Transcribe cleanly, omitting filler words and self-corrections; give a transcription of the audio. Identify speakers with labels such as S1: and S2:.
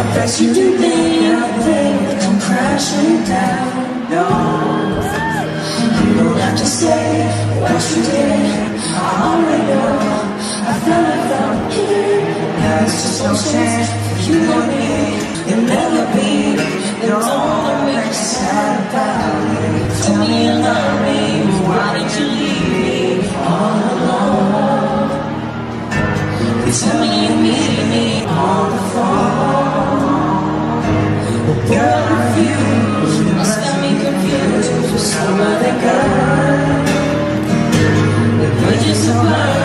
S1: Bet you didn't think everything would come crashing down. No, you don't have to say what you did. I already know. I felt it from here. Now it's just no chance for you and me. You'll never be the only make you sad about it. Tell me you love me. Why did you leave me all alone? You tell me you needed me on the phone. Well, girl, refuse. You must have me confused with some other girl. The bridges are burned.